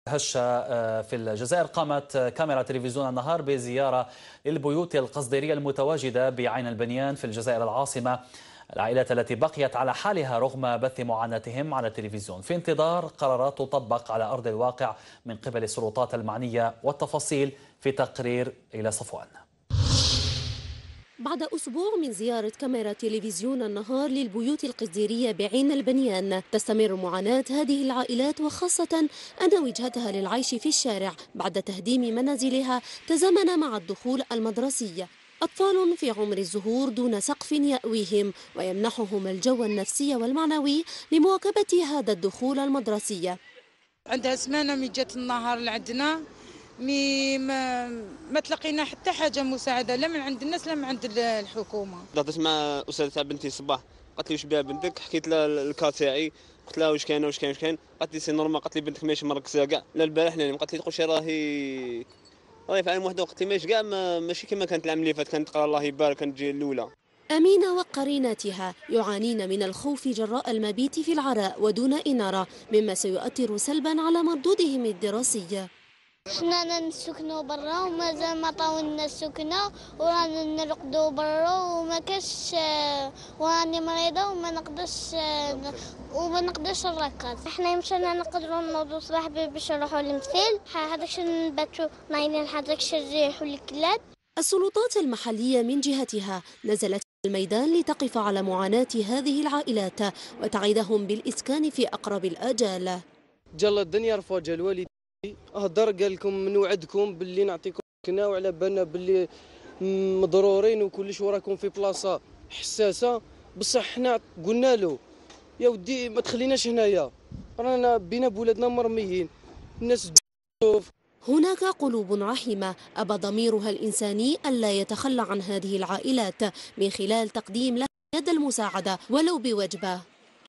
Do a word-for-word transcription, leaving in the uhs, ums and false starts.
هشة في الجزائر. قامت كاميرا تلفزيون النهار بزيارة للبيوت القصديرية المتواجدة بعين البنيان في الجزائر العاصمة، العائلات التي بقيت على حالها رغم بث معاناتهم على التلفزيون في انتظار قرارات تطبق على أرض الواقع من قبل السلطات المعنية، والتفاصيل في تقرير إلى صفوان. بعد أسبوع من زيارة كاميرا تلفزيون النهار للبيوت القصديرية بعين البنيان، تستمر معاناة هذه العائلات، وخاصة أن وجهتها للعيش في الشارع بعد تهديم منازلها تزامن مع الدخول المدرسي. أطفال في عمر الزهور دون سقف يأويهم ويمنحهم الجو النفسي والمعنوي لمواكبة هذا الدخول المدرسي. عندها سمانة من جات النهار لعندنا مي ما, ما تلقينا حتى حاجه مساعده، لا من عند الناس لا من عند الحكومه. هضرت مع استاذه تاع بنتي الصباح، قالت لي واش بها بنتك، حكيت لها الكا تاعي، قلت لها واش كاين واش كاين واش كاين، قالت لي سي نورمال، قالت لي بنتك ماشي مركزه كاع، لا البارح لا، قالت لي تقولش راهي راهي في عام واحد، قلت لي ماشي كاع ماشي كما كانت العام اللي فات، كانت تقرا الله يبارك كانت تجي الاولى. أمينة وقريناتها يعانين من الخوف جراء المبيت في العراء ودون إنارة، مما سيؤثر سلبا على مردودهم الدراسي. حنا نسكنوا برا ومازال ما طاولنا السكنه، ورانا نرقدوا برا وما كاش، وراني مريضه وما نقدرش وما نقدرش نركز. احنا مشينا نقدروا نوضوا صباح باش نروحوا للمثل، هذاك نباتوا نايمين، هذاك نريحوا الكلاب. السلطات المحلية من جهتها نزلت الميدان لتقف على معاناة هذه العائلات وتعيدهم بالإسكان في أقرب الآجال. جل الدنيا رفع جل والدي هضر قال لكم نوعدكم باللي نعطيكم سكنه، وعلى بالنا باللي مضرورين وكلش وراكم في بلاصه حساسه، بصح حنا قلنا له يا ودي ما تخليناش هنايا، رانا بينا بولادنا مرميين الناس تشوف. هناك قلوب رحيمة أبى ضميرها الإنساني ألا يتخلى عن هذه العائلات من خلال تقديم لها يد المساعدة ولو بوجبة.